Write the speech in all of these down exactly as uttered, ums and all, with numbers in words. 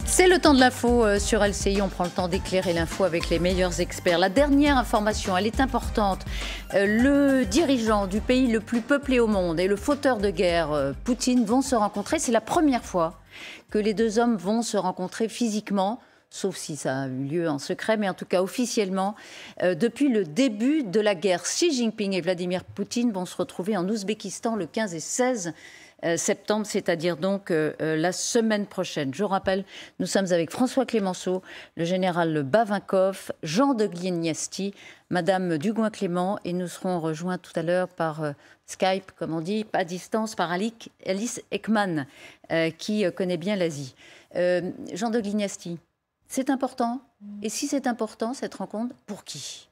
C'est le temps de l'info euh, sur L C I. On prend le temps d'éclairer l'info avec les meilleurs experts. La dernière information, elle est importante. Euh, le dirigeant du pays le plus peuplé au monde et le fauteur de guerre, euh, Poutine, vont se rencontrer. C'est la première fois que les deux hommes vont se rencontrer physiquement, sauf si ça a eu lieu en secret, mais en tout cas officiellement, euh, depuis le début de la guerre. Xi Jinping et Vladimir Poutine vont se retrouver en Ouzbékistan le quinze et seize septembre, c'est-à-dire donc euh, la semaine prochaine. Je rappelle, nous sommes avec François Clémenceau, le général Bavinkov, Jean de Glieniasti, Madame Dugouin-Clément, et nous serons rejoints tout à l'heure par euh, Skype, comme on dit, à distance, par Alice Ekman, euh, qui euh, connaît bien l'Asie. Euh, Jean de Glieniasti, c'est important. Et si c'est important, cette rencontre, pour qui?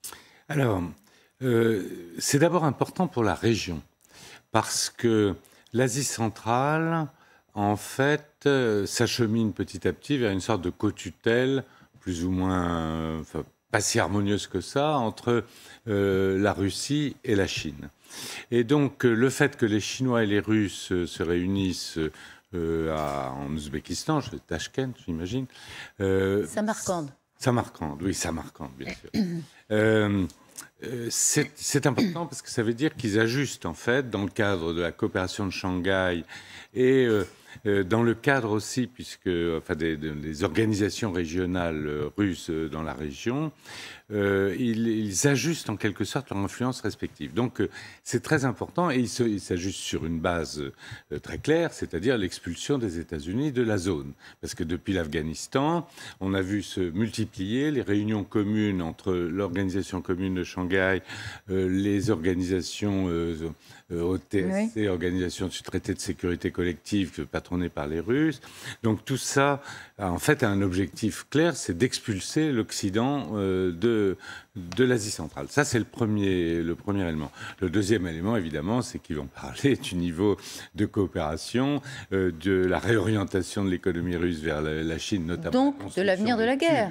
Alors, euh, c'est d'abord important pour la région, parce que l'Asie centrale, en fait, euh, s'achemine petit à petit vers une sorte de co-tutelle, plus ou moins, euh, enfin, pas si harmonieuse que ça, entre euh, la Russie et la Chine. Et donc, euh, le fait que les Chinois et les Russes euh, se réunissent euh, à, en Ouzbékistan, Tachkent, j'imagine. Euh, Samarcande. Samarcande, oui, Samarcande, bien sûr. euh, Euh, c'est important parce que ça veut dire qu'ils ajustent, en fait, dans le cadre de la coopération de Shanghai et euh, euh, dans le cadre aussi, puisque, enfin, des, des organisations régionales euh, russes euh, dans la région, euh, ils, ils ajustent en quelque sorte leur influence respective. Donc, euh, c'est très important et ils s'ajustent sur une base euh, très claire, c'est-à-dire l'expulsion des États-Unis de la zone. Parce que depuis l'Afghanistan, on a vu se multiplier les réunions communes entre l'organisation commune de Shanghai, euh, les organisations euh, euh, O T S C, oui. Organisation du traité de sécurité collective patronée par les Russes. Donc tout ça, en fait, a un objectif clair, c'est d'expulser l'Occident euh, de, de l'Asie centrale. Ça, c'est le premier, le premier élément. Le deuxième élément, évidemment, c'est qu'ils vont parler du niveau de coopération, euh, de la réorientation de l'économie russe vers la, la Chine, notamment. Donc, de l'avenir de la guerre.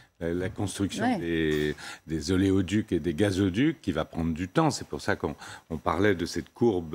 La construction ouais. des, des oléoducs et des gazoducs qui va prendre du temps. C'est pour ça qu'on on parlait de cette courbe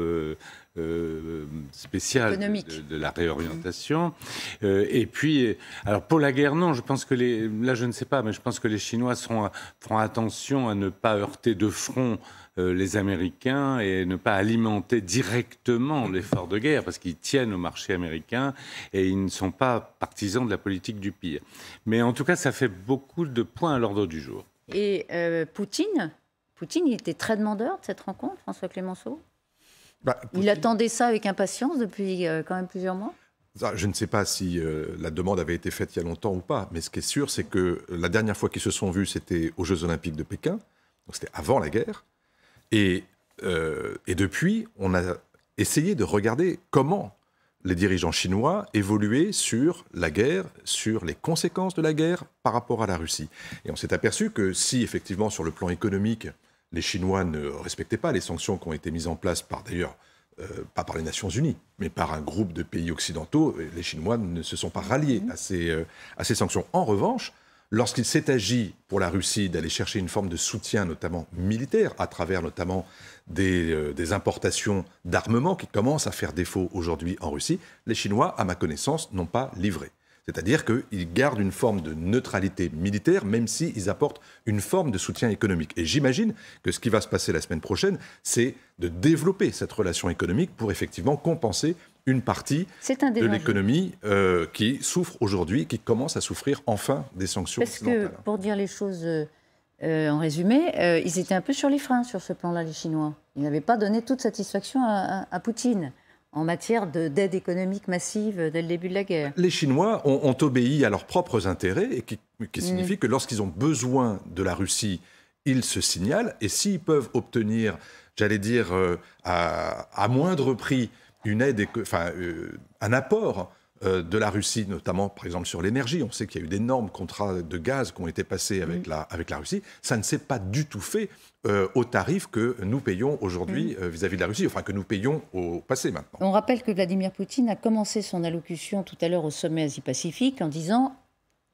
euh, spéciale de, de la réorientation. Mmh. Euh, et puis, alors pour la guerre, non, je pense que les, là je ne sais pas, mais je pense que les Chinois seront, feront attention à ne pas heurter de front Euh, les Américains et ne pas alimenter directement l'effort de guerre parce qu'ils tiennent au marché américain et ils ne sont pas partisans de la politique du pire. Mais en tout cas, ça fait beaucoup de points à l'ordre du jour. Et euh, Poutine, Poutine, il était très demandeur de cette rencontre, François Clémenceau. Bah, Poutine... Il attendait ça avec impatience depuis euh, quand même plusieurs mois. Je ne sais pas si euh, la demande avait été faite il y a longtemps ou pas, mais ce qui est sûr, c'est que la dernière fois qu'ils se sont vus, c'était aux Jeux Olympiques de Pékin, donc c'était avant la guerre. Et, euh, et depuis, on a essayé de regarder comment les dirigeants chinois évoluaient sur la guerre, sur les conséquences de la guerre par rapport à la Russie. Et on s'est aperçu que si, effectivement, sur le plan économique, les Chinois ne respectaient pas les sanctions qui ont été mises en place par, d'ailleurs, euh, pas par les Nations Unies, mais par un groupe de pays occidentaux, les Chinois ne se sont pas ralliés à ces, euh, à ces sanctions. En revanche, lorsqu'il s'est agi pour la Russie d'aller chercher une forme de soutien, notamment militaire, à travers notamment des, euh, des importations d'armements qui commencent à faire défaut aujourd'hui en Russie, les Chinois, à ma connaissance, n'ont pas livré. C'est-à-dire qu'ils gardent une forme de neutralité militaire, même s'ils apportent une forme de soutien économique. Et j'imagine que ce qui va se passer la semaine prochaine, c'est de développer cette relation économique pour effectivement compenser une partie de l'économie euh, qui souffre aujourd'hui, qui commence à souffrir enfin des sanctions occidentales. Parce que, pour dire les choses euh, en résumé, euh, ils étaient un peu sur les freins sur ce plan-là, les Chinois. Ils n'avaient pas donné toute satisfaction à, à, à Poutine en matière d'aide économique massive dès le début de la guerre. Les Chinois ont, ont obéi à leurs propres intérêts, et qui, qui signifie mmh. que lorsqu'ils ont besoin de la Russie, ils se signalent, et s'ils peuvent obtenir, j'allais dire, euh, à, à moindre prix, une aide, enfin, euh, un apport euh, de la Russie, notamment par exemple sur l'énergie. On sait qu'il y a eu d'énormes contrats de gaz qui ont été passés avec, mmh. la, avec la Russie. Ça ne s'est pas du tout fait euh, au tarif que nous payons aujourd'hui mmh. euh, vis-à-vis de la Russie, enfin que nous payons au passé maintenant. On rappelle que Vladimir Poutine a commencé son allocution tout à l'heure au sommet Asie-Pacifique en disant «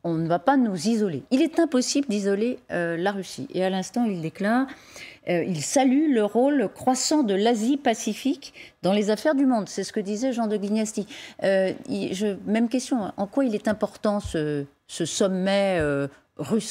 on ne va pas nous isoler. Il est impossible d'isoler euh, la Russie. Et à l'instant, il déclare, euh, il salue le rôle croissant de l'Asie-Pacifique dans les affaires du monde. C'est ce que disait Jean de Guignasti. Euh, il, je, même question, en quoi il est important ce, ce sommet euh, russo-chinois ?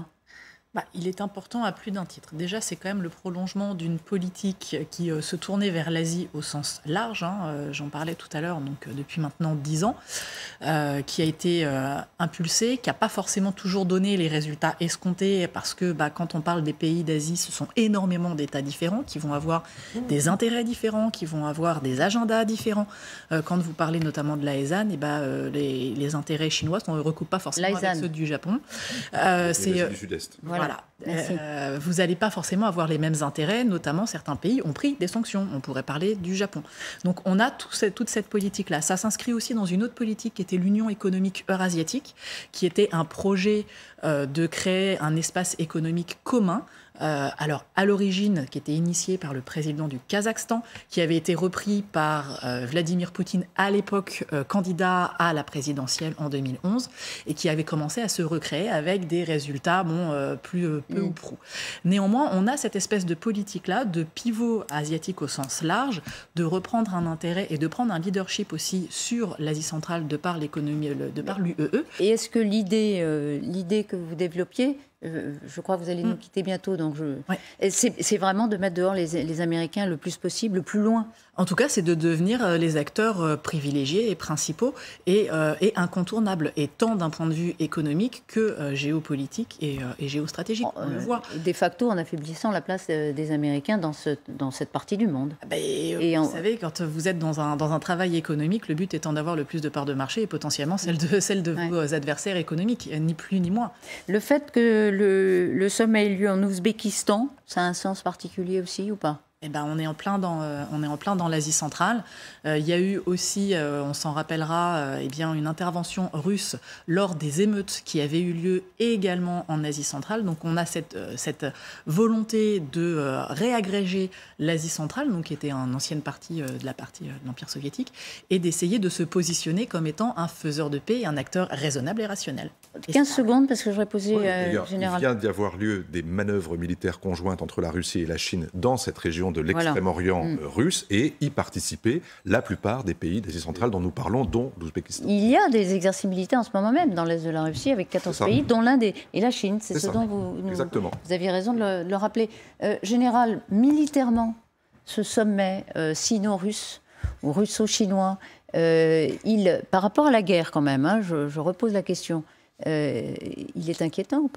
Bah, il est important à plus d'un titre. Déjà, c'est quand même le prolongement d'une politique qui euh, se tournait vers l'Asie au sens large. Hein, euh, j'en parlais tout à l'heure, donc euh, depuis maintenant dix ans, euh, qui a été euh, impulsée, qui n'a pas forcément toujours donné les résultats escomptés, parce que bah, quand on parle des pays d'Asie, ce sont énormément d'États différents qui vont avoir des intérêts différents, qui vont avoir des agendas différents. Euh, quand vous parlez notamment de l'AESAN, et bah, euh, les, les intérêts chinois ne recoupent pas forcément avec ceux du Japon. Euh, c'est l'Asie du Sud-Est. Voilà. Voilà. Euh, vous n'allez pas forcément avoir les mêmes intérêts, notamment certains pays ont pris des sanctions. On pourrait parler du Japon. Donc on a tout cette, toute cette politique-là. Ça s'inscrit aussi dans une autre politique qui était l'Union économique eurasiatique, qui était un projet euh, de créer un espace économique commun. Euh, alors, à l'origine, qui était initié par le président du Kazakhstan, qui avait été repris par euh, Vladimir Poutine, à l'époque euh, candidat à la présidentielle en deux mille onze, et qui avait commencé à se recréer avec des résultats bon, euh, plus euh, peu mmh. ou prou. Néanmoins, on a cette espèce de politique-là, de pivot asiatique au sens large, de reprendre un intérêt et de prendre un leadership aussi sur l'Asie centrale de par l'économie, de par l'U E E. Et est-ce que l'idée, euh, l'idée que vous développiez, Euh, je crois que vous allez nous quitter bientôt, donc je... ouais. c'est, c'est vraiment de mettre dehors les, les Américains le plus possible, le plus loin. En tout cas, c'est de devenir les acteurs privilégiés et principaux et, euh, et incontournables, et tant d'un point de vue économique que euh, géopolitique et, euh, et géostratégique. On euh, le voit. De facto, en affaiblissant la place des Américains dans, ce, dans cette partie du monde. Ben, et vous en... savez, quand vous êtes dans un, dans un travail économique, le but étant d'avoir le plus de parts de marché et potentiellement celle de, celle de ouais. vos adversaires économiques, ni plus ni moins. Le fait que le, le sommet ait lieu en Ouzbékistan, ça a un sens particulier aussi ou pas ? Eh ben, on est en plein dans, euh, on est en plein dans l'Asie centrale. Euh, il y a eu aussi, euh, on s'en rappellera, euh, eh bien, une intervention russe lors des émeutes qui avaient eu lieu également en Asie centrale. Donc on a cette, euh, cette volonté de euh, réagréger l'Asie centrale, donc, qui était une ancienne partie euh, de la partie euh, de l'Empire soviétique, et d'essayer de se positionner comme étant un faiseur de paix et un acteur raisonnable et rationnel. Et quinze secondes, parce que je voudrais poser... Oui, euh, général... Il vient d'y avoir lieu des manœuvres militaires conjointes entre la Russie et la Chine dans cette région de l'extrême-orient voilà. mmh. russe, et y participer la plupart des pays d'Asie centrale dont nous parlons, dont l'Ouzbékistan. Il y a des exercices militaires en ce moment même dans l'est de la Russie avec quatorze pays, dont l'Inde et, et la Chine. C'est, c'est ce ça. dont vous, nous, vous aviez raison de le, de le rappeler. Euh, général, militairement, ce sommet euh, sino-russe ou russo-chinois, euh, il, par rapport à la guerre quand même, hein, je, je repose la question, euh, il est inquiétant ou pas ?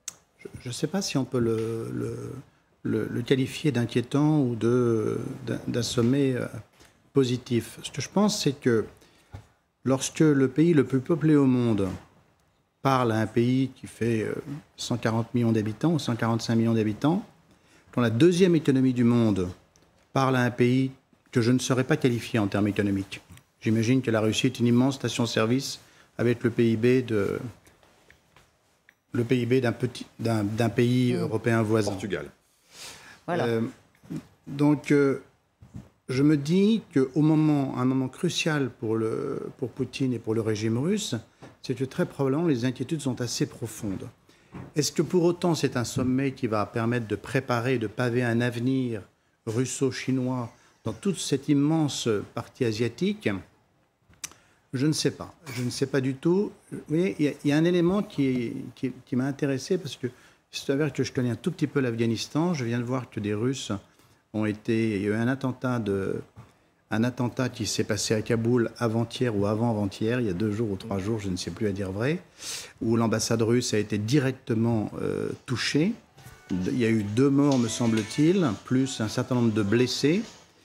Je ne sais pas si on peut le... le... Le, le qualifier d'inquiétant ou de, d'un, d'un sommet euh, positif. Ce que je pense, c'est que lorsque le pays le plus peuplé au monde parle à un pays qui fait euh, cent quarante millions d'habitants ou cent quarante-cinq millions d'habitants, quand la deuxième économie du monde parle à un pays que je ne saurais pas qualifier en termes économiques. J'imagine que la Russie est une immense station-service avec le P I B de... le P I B d'un, petit, d'un, d'un pays mmh. européen voisin. Portugal. Voilà. Euh, donc, euh, je me dis qu'au moment, un moment crucial pour, le, pour Poutine et pour le régime russe, c'est que très probablement les inquiétudes sont assez profondes. Est-ce que pour autant c'est un sommet qui va permettre de préparer, de paver un avenir russo-chinois dans toute cette immense partie asiatique ? Je ne sais pas. Je ne sais pas du tout. Vous voyez, il y, y a un élément qui, qui, qui m'a intéressé parce que il s'avère que je connais un tout petit peu l'Afghanistan. Je viens de voir que des Russes ont été... Il y a eu un attentat, de, un attentat qui s'est passé à Kaboul avant-hier ou avant-avant-hier, il y a deux jours ou trois jours, je ne sais plus à dire vrai, où l'ambassade russe a été directement euh, touchée. Il y a eu deux morts, me semble-t-il, plus un certain nombre de blessés,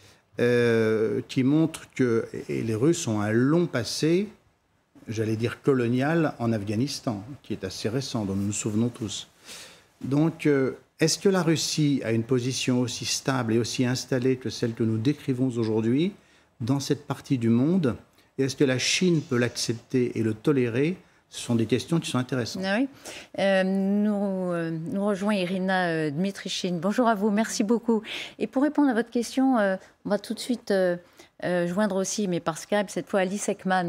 euh, qui montrent que et les Russes ont un long passé, j'allais dire colonial, en Afghanistan, qui est assez récent, dont nous nous souvenons tous. Donc, euh, est-ce que la Russie a une position aussi stable et aussi installée que celle que nous décrivons aujourd'hui dans cette partie du monde ? Et est-ce que la Chine peut l'accepter et le tolérer ? Ce sont des questions qui sont intéressantes. Ah oui. euh, nous, euh, nous rejoint Irina euh, Dmitrichine. Bonjour à vous, merci beaucoup. Et pour répondre à votre question, euh, on va tout de suite euh, euh, joindre aussi, mais par Skype, cette fois Alice Ekman.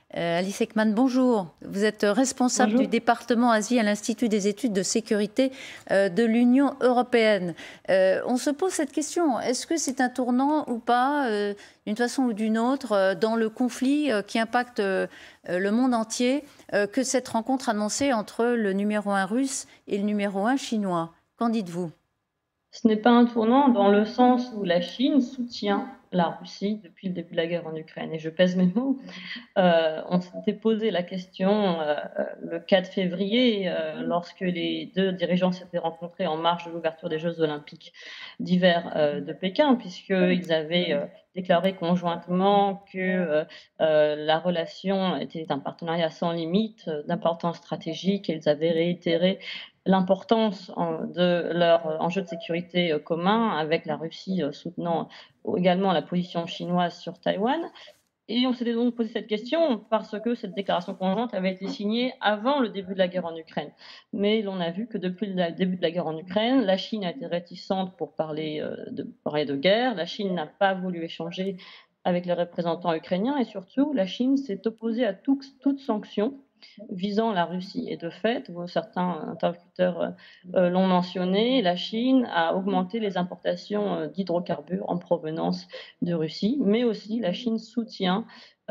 Euh, Alice Ekman, bonjour. Vous êtes responsable bonjour. du département Asie à l'Institut des études de sécurité euh, de l'Union européenne. Euh, on se pose cette question, est-ce que c'est un tournant ou pas, euh, d'une façon ou d'une autre, euh, dans le conflit euh, qui impacte euh, le monde entier, euh, que cette rencontre annoncée entre le numéro un russe et le numéro un chinois? Qu'en dites-vous? Ce n'est pas un tournant dans le sens où la Chine soutient la Russie depuis le début de la guerre en Ukraine. Et je pèse mes mots. Euh, on s'était posé la question euh, le quatre février, euh, lorsque les deux dirigeants s'étaient rencontrés en marge de l'ouverture des Jeux olympiques d'hiver euh, de Pékin, puisqu'ils avaient euh, déclaré conjointement que euh, euh, la relation était un partenariat sans limite, euh, d'importance stratégique, et ils avaient réitéré l'importance de leur enjeu de sécurité commun, avec la Russie soutenant également la position chinoise sur Taïwan. Et on s'était donc posé cette question parce que cette déclaration conjointe avait été signée avant le début de la guerre en Ukraine. Mais l'on a vu que depuis le début de la guerre en Ukraine, la Chine a été réticente pour parler de, parler de guerre. La Chine n'a pas voulu échanger avec les représentants ukrainiens et surtout, la Chine s'est opposée à tout, toute sanction visant la Russie. Et de fait, certains interlocuteurs euh, l'ont mentionné, la Chine a augmenté les importations euh, d'hydrocarbures en provenance de Russie, mais aussi la Chine soutient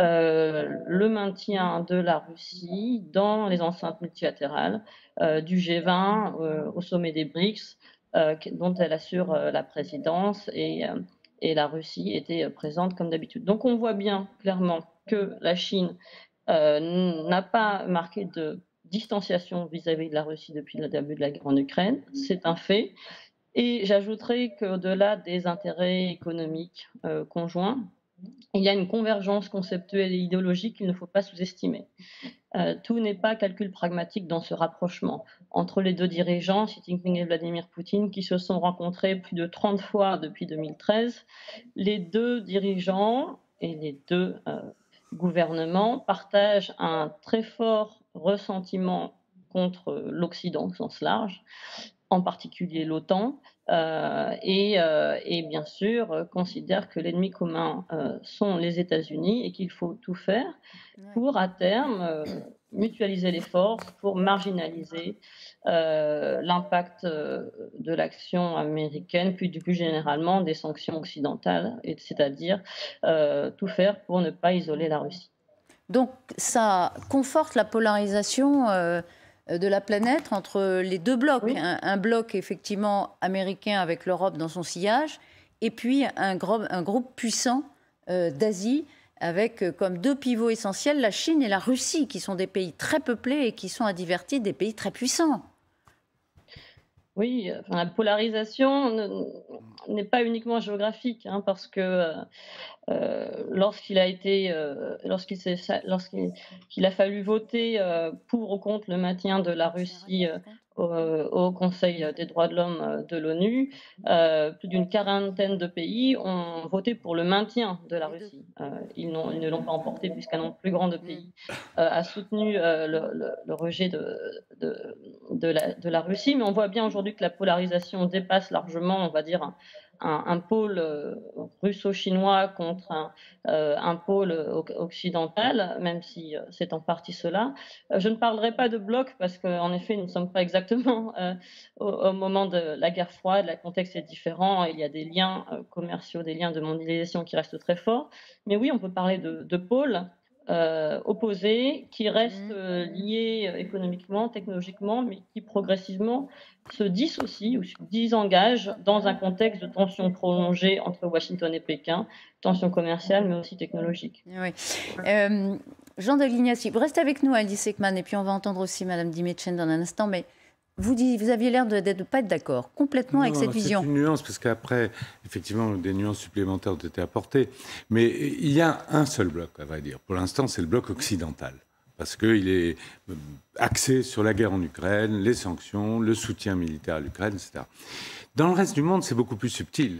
euh, le maintien de la Russie dans les enceintes multilatérales euh, du G vingt euh, au sommet des BRICS, euh, dont elle assure euh, la présidence, et, euh, et la Russie était présente comme d'habitude. Donc on voit bien clairement que la Chine Euh, n'a pas marqué de distanciation vis-à-vis de la Russie depuis le début de la guerre en Ukraine, c'est un fait. Et j'ajouterai qu'au-delà des intérêts économiques euh, conjoints, il y a une convergence conceptuelle et idéologique qu'il ne faut pas sous-estimer. Euh, tout n'est pas calcul pragmatique dans ce rapprochement entre les deux dirigeants, Xi Jinping et Vladimir Poutine, qui se sont rencontrés plus de trente fois depuis deux mille treize. Les deux dirigeants et les deux euh, gouvernement partagent un très fort ressentiment contre l'Occident au sens large, en particulier l'OTAN, euh, et, euh, et bien sûr euh, considèrent que l'ennemi commun euh, sont les États-Unis et qu'il faut tout faire pour, à terme, euh, mutualiser les forces, pour marginaliser euh, l'impact euh, de l'action américaine, puis plus généralement des sanctions occidentales, c'est-à-dire euh, tout faire pour ne pas isoler la Russie. Donc ça conforte la polarisation euh, de la planète entre les deux blocs. Oui. Un, un bloc effectivement américain avec l'Europe dans son sillage, et puis un, gros, un groupe puissant euh, d'Asie, avec comme deux pivots essentiels la Chine et la Russie, qui sont des pays très peuplés et qui sont à divertir des pays très puissants. Oui, enfin, la polarisation n'est pas uniquement géographique, hein, parce que euh, lorsqu'il a été, euh, lorsqu'il lorsqu'il qu'il a fallu voter euh, pour ou contre le maintien de la Russie euh, au, au Conseil des droits de l'homme de l'ONU, euh, plus d'une quarantaine de pays ont voté pour le maintien de la Russie. Euh, ils, ils ne l'ont pas emporté puisqu'un plus grand de pays euh, a soutenu euh, le, le, le rejet de, de, de, la, de la Russie. Mais on voit bien aujourd'hui que la polarisation dépasse largement, on va dire, un, un, un pôle euh, russo-chinois contre un, euh, un pôle occidental, même si euh, c'est en partie cela. Euh, je ne parlerai pas de bloc parce qu'en effet, nous ne sommes pas exactement euh, au, au moment de la guerre froide, le contexte est différent, il y a des liens euh, commerciaux, des liens de mondialisation qui restent très forts. Mais oui, on peut parler de, de pôles Euh, opposés, qui restent euh, liés euh, économiquement, technologiquement, mais qui progressivement se dissocient ou se désengagent dans un contexte de tension prolongée entre Washington et Pékin, tension commerciale mais aussi technologique. Oui. Euh, Jean de Lignassi, vous restez avec nous, Alice Ekman, et puis on va entendre aussi Madame Dimetchen dans un instant, mais Vous, dites, vous aviez l'air de ne pas être d'accord complètement non, avec cette vision. C'est une nuance, parce qu'après, effectivement, des nuances supplémentaires ont été apportées. Mais il y a un seul bloc, à vrai dire. Pour l'instant, c'est le bloc occidental. Parce qu'il est axé sur la guerre en Ukraine, les sanctions, le soutien militaire à l'Ukraine, et cetera. Dans le reste du monde, c'est beaucoup plus subtil.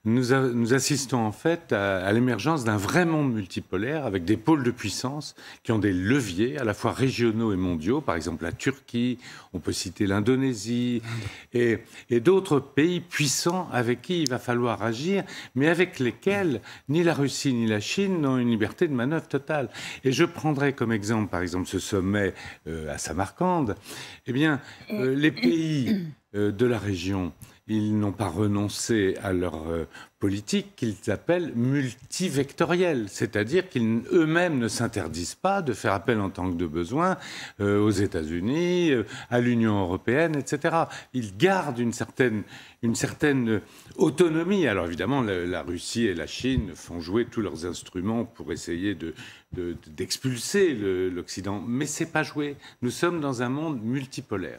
nous, a, nous assistons en fait à, à l'émergence d'un vrai monde multipolaire avec des pôles de puissance qui ont des leviers à la fois régionaux et mondiaux, par exemple la Turquie, on peut citer l'Indonésie, et, et d'autres pays puissants avec qui il va falloir agir, mais avec lesquels ni la Russie ni la Chine n'ont une liberté de manœuvre totale. Et je prendrai comme exemple, par exemple, ce sommet euh, à Samarcande. Eh bien, euh, les pays euh, de la région, ils n'ont pas renoncé à leur euh, politique qu'ils appellent multivectorielle, c'est-à-dire qu'ils eux-mêmes ne s'interdisent pas de faire appel en tant que de besoin euh, aux États-Unis, euh, à l'Union européenne, et cetera. Ils gardent une certaine, une certaine autonomie. Alors évidemment, la, la Russie et la Chine font jouer tous leurs instruments pour essayer de, de, d'expulser le, l'Occident, mais c'est pas joué. Nous sommes dans un monde multipolaire.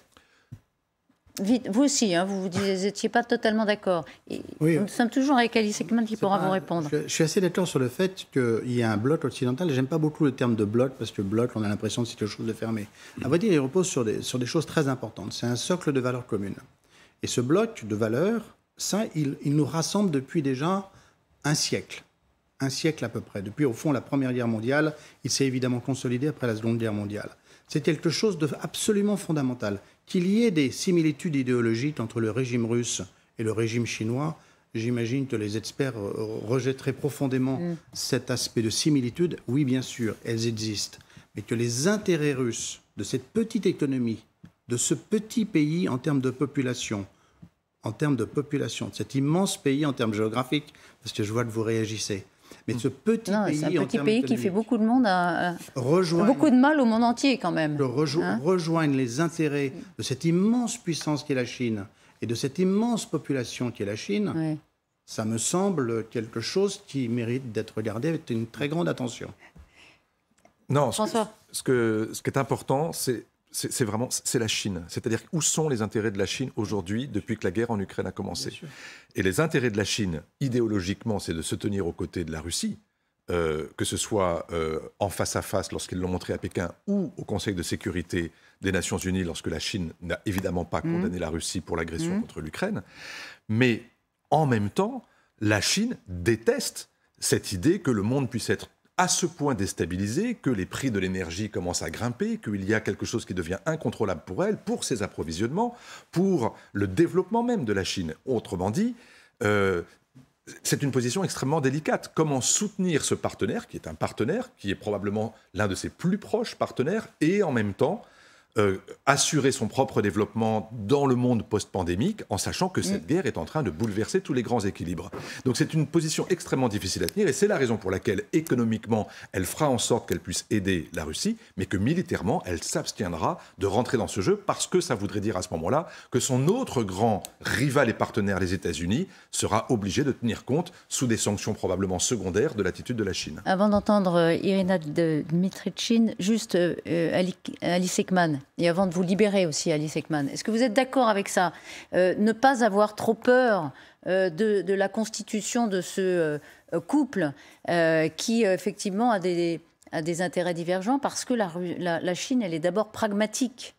Vite, vous aussi, hein, vous n'étiez pas totalement d'accord. Et Oui. Nous sommes toujours avec Alice Ekman qui pourra pas, vous répondre. Je, je suis assez d'accord sur le fait qu'il y a un bloc occidental. J'aime pas beaucoup le terme de bloc parce que bloc, on a l'impression que c'est quelque chose de fermé. À vrai dire, il repose sur des, sur des choses très importantes. C'est un socle de valeurs communes. Et ce bloc de valeurs, ça, il, il nous rassemble depuis déjà un siècle. Un siècle à peu près. Depuis, au fond, la Première Guerre mondiale, il s'est évidemment consolidé après la Seconde Guerre mondiale. C'est quelque chose d'absolument fondamental. Qu'il y ait des similitudes idéologiques entre le régime russe et le régime chinois, j'imagine que les experts rejetteraient profondément mm. cet aspect de similitude. Oui, bien sûr, elles existent. Mais que les intérêts russes de cette petite économie, de ce petit pays en termes de population, en termes de population, de cet immense pays en termes géographiques, parce que je vois que vous réagissez, mais ce petit non, pays, c'est un petit pays qui fait beaucoup de monde, à, à, beaucoup de mal au monde entier quand même. Rejo hein rejoignent les intérêts de cette immense puissance qu'est la Chine et de cette immense population qu'est la Chine. Oui. Ça me semble quelque chose qui mérite d'être regardé avec une très grande attention. Non, François. Ce, ce, que, ce qui est important, c'est c'est vraiment c'est la Chine. C'est-à-dire où sont les intérêts de la Chine aujourd'hui, depuis que la guerre en Ukraine a commencé. Et les intérêts de la Chine, idéologiquement, c'est de se tenir aux côtés de la Russie, euh, que ce soit euh, en face à face lorsqu'ils l'ont montré à Pékin ou au Conseil de sécurité des Nations Unies lorsque la Chine n'a évidemment pas condamné mmh. la Russie pour l'agression mmh. contre l'Ukraine. Mais en même temps, la Chine déteste cette idée que le monde puisse être à ce point déstabilisé que les prix de l'énergie commencent à grimper, qu'il y a quelque chose qui devient incontrôlable pour elle, pour ses approvisionnements, pour le développement même de la Chine. Autrement dit, euh, c'est une position extrêmement délicate. Comment soutenir ce partenaire, qui est un partenaire, qui est probablement l'un de ses plus proches partenaires, et en même temps Euh, assurer son propre développement dans le monde post-pandémique en sachant que cette mmh. guerre est en train de bouleverser tous les grands équilibres. Donc c'est une position extrêmement difficile à tenir et c'est la raison pour laquelle économiquement elle fera en sorte qu'elle puisse aider la Russie mais que militairement elle s'abstiendra de rentrer dans ce jeu parce que ça voudrait dire à ce moment-là que son autre grand rival et partenaire, les États-Unis, sera obligé de tenir compte sous des sanctions probablement secondaires de l'attitude de la Chine. Avant d'entendre Irina Dmitrievchine, juste euh, Alice Ekman. Et avant de vous libérer aussi, Alice Ekman, est-ce que vous êtes d'accord avec ça euh, ne pas avoir trop peur euh, de, de la constitution de ce euh, couple euh, qui, euh, effectivement, a des, a des intérêts divergents parce que la, la, la Chine, elle est d'abord pragmatique.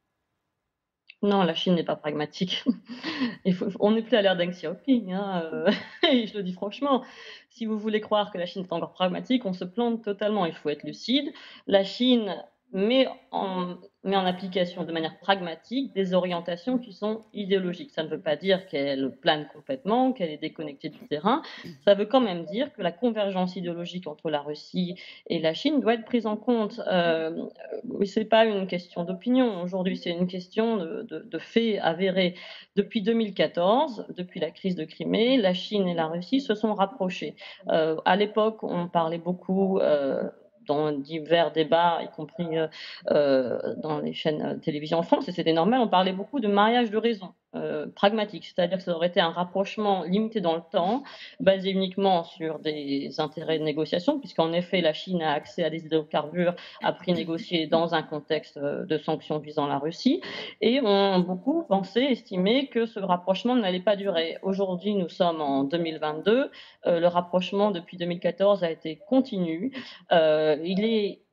Non, la Chine n'est pas pragmatique. Il faut, on n'est plus à l'ère Deng Xiaoping. Hein, euh, et je le dis franchement. Si vous voulez croire que la Chine est encore pragmatique, on se plante totalement. Il faut être lucide. La Chine met en, met en application de manière pragmatique des orientations qui sont idéologiques. Ça ne veut pas dire qu'elle plane complètement, qu'elle est déconnectée du terrain. Ça veut quand même dire que la convergence idéologique entre la Russie et la Chine doit être prise en compte. Euh, ce n'est pas une question d'opinion. Aujourd'hui, c'est une question de, de, de faits avérés. Depuis deux mille quatorze, depuis la crise de Crimée, la Chine et la Russie se sont rapprochées. Euh, à l'époque, on parlait beaucoup... Euh, dans divers débats, y compris euh, dans les chaînes de télévision en France, et c'était normal, on parlait beaucoup de mariage de raison, euh, pragmatique, c'est-à-dire que ça aurait été un rapprochement limité dans le temps, basé uniquement sur des intérêts de négociation, puisqu'en effet, la Chine a accès à des hydrocarbures à prix négociés dans un contexte de sanctions visant la Russie, et on beaucoup pensé, estimé que ce rapprochement n'allait pas durer. Aujourd'hui, nous sommes en deux mille vingt-deux, euh, le rapprochement depuis deux mille quatorze a été continu, euh, il est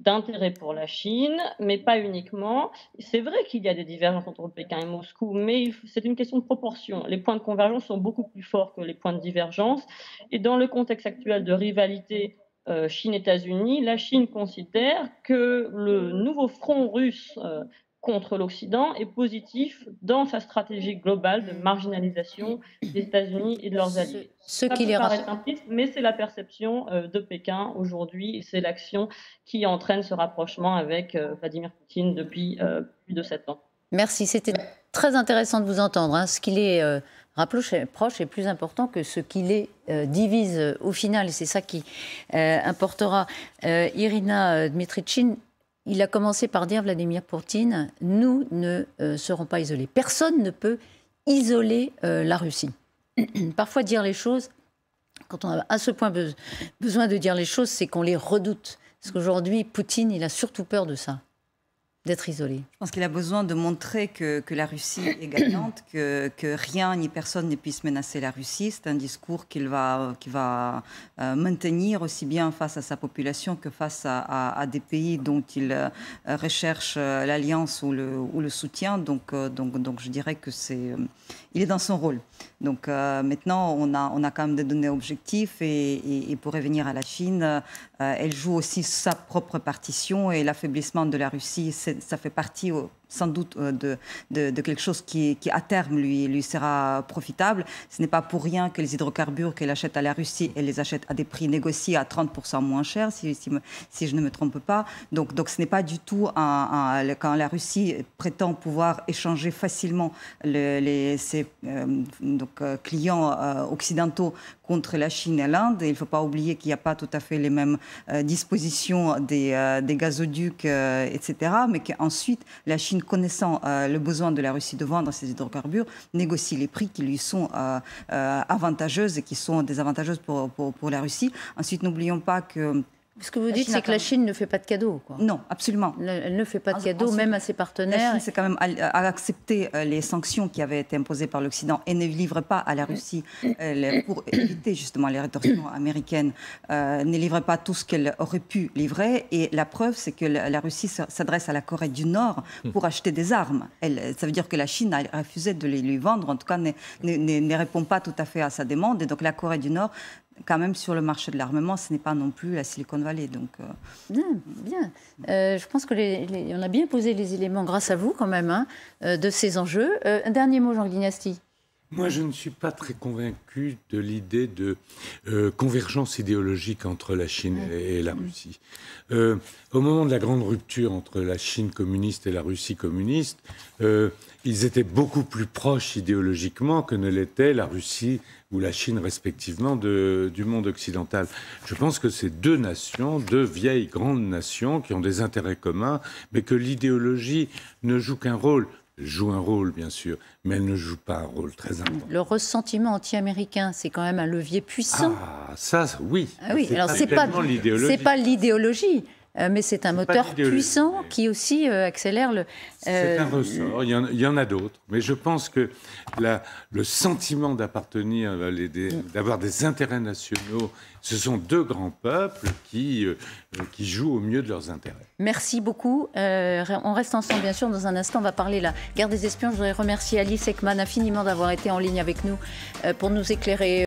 d'intérêt pour la Chine, mais pas uniquement. C'est vrai qu'il y a des divergences entre Pékin et Moscou, mais c'est une question de proportion. Les points de convergence sont beaucoup plus forts que les points de divergence. Et dans le contexte actuel de rivalité euh, Chine-États-Unis, la Chine considère que le nouveau front russe euh, contre l'Occident est positif dans sa stratégie globale de marginalisation des États-Unis et de leurs alliés. Ce, ce Ça qui peut les paraître simpliste, mais c'est la perception euh, de Pékin aujourd'hui, et c'est l'action qui entraîne ce rapprochement avec euh, Vladimir Poutine depuis euh, plus de sept ans. Merci, c'était très intéressant de vous entendre. Hein. Ce qui les euh, rapproche proche est plus important que ce qui les euh, divise euh, au final, et c'est ça qui euh, importera. Euh, Irina Dmitrichine, il a commencé par dire, Vladimir Poutine, nous ne euh, serons pas isolés. Personne ne peut isoler euh, la Russie. Parfois, dire les choses, quand on a à ce point be besoin de dire les choses, c'est qu'on les redoute. Parce qu'aujourd'hui, Poutine, il a surtout peur de ça, d'être isolé. Je pense qu'il a besoin de montrer que, que la Russie est gagnante, que, que rien ni personne ne puisse menacer la Russie. C'est un discours qu'il va, qu'il va euh, maintenir aussi bien face à sa population que face à, à, à des pays dont il euh, recherche euh, l'alliance ou le, ou le soutien. Donc, euh, donc, donc je dirais que c'est, euh, il est dans son rôle. Donc euh, maintenant, on a, on a quand même des données objectives et, et, et pour revenir à la Chine, euh, elle joue aussi sa propre partition et l'affaiblissement de la Russie, ça fait partie sans doute de, de, de quelque chose qui, qui à terme lui, lui sera profitable. Ce n'est pas pour rien que les hydrocarbures qu'elle achète à la Russie, elle les achète à des prix négociés à trente pour cent moins cher, si, si, si je ne me trompe pas. Donc, donc ce n'est pas du tout un, un, quand la Russie prétend pouvoir échanger facilement le, les, ses euh, donc, euh, clients euh, occidentaux contre la Chine et l'Inde. Il ne faut pas oublier qu'il n'y a pas tout à fait les mêmes euh, dispositions des, euh, des gazoducs, euh, et cetera. Mais qu'ensuite, la Chine, connaissant euh, le besoin de la Russie de vendre ses hydrocarbures, négocie les prix qui lui sont euh, euh, avantageuses et qui sont désavantageuses pour, pour, pour la Russie. Ensuite, n'oublions pas que... Ce que vous dites, c'est que la Chine ne fait pas de cadeaux, quoi. Non, absolument. Elle ne fait pas de cadeaux, Ensuite, même à ses partenaires. La Chine, c'est quand même à, à accepter euh, les sanctions qui avaient été imposées par l'Occident et ne livre pas à la Russie, euh, les, pour éviter justement les rétorsions américaines, euh, ne livre pas tout ce qu'elle aurait pu livrer. Et la preuve, c'est que la, la Russie s'adresse à la Corée du Nord pour acheter des armes. Elle, ça veut dire que la Chine a refusé de les lui vendre, en tout cas ne, ne, ne répond pas tout à fait à sa demande. Et donc la Corée du Nord, quand même, sur le marché de l'armement, ce n'est pas non plus la Silicon Valley. Donc, euh... Bien, bien. Euh, je pense qu'on a bien posé les éléments, grâce à vous quand même, hein, euh, de ces enjeux. Euh, un dernier mot, Jean Glignasti. Moi, je ne suis pas très convaincu de l'idée de euh, convergence idéologique entre la Chine et, et la Russie. Euh, au moment de la grande rupture entre la Chine communiste et la Russie communiste, euh, ils étaient beaucoup plus proches idéologiquement que ne l'était la Russie ou la Chine respectivement de, du monde occidental. Je pense que c'est deux nations, deux vieilles grandes nations qui ont des intérêts communs, mais que l'idéologie ne joue qu'un rôle. Elle joue un rôle, bien sûr, mais elle ne joue pas un rôle très important. Le ressentiment anti-américain, c'est quand même un levier puissant. Ah, ça, oui. Ah oui, alors c'est pas, c'est pas l'idéologie. Euh, mais c'est un moteur puissant qui aussi euh, accélère le... Euh... C'est un ressort, il y en, il y en a d'autres. Mais je pense que la, le sentiment d'appartenir, d'avoir des intérêts nationaux, ce sont deux grands peuples qui, euh, qui jouent au mieux de leurs intérêts. Merci beaucoup. Euh, on reste ensemble, bien sûr. Dans un instant, on va parler de la guerre des espions. Je voudrais remercier Alice Ekman infiniment d'avoir été en ligne avec nous euh, pour nous éclairer.